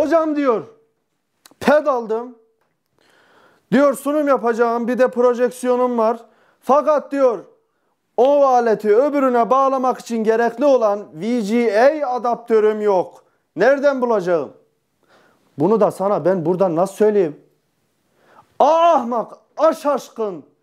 Hocam diyor, ped aldım. Diyor sunum yapacağım, bir de projeksiyonum var. Fakat diyor o aleti öbürüne bağlamak için gerekli olan VGA adaptörüm yok. Nereden bulacağım? Bunu da sana ben buradan nasıl söyleyeyim? Ahmak, şaşkın.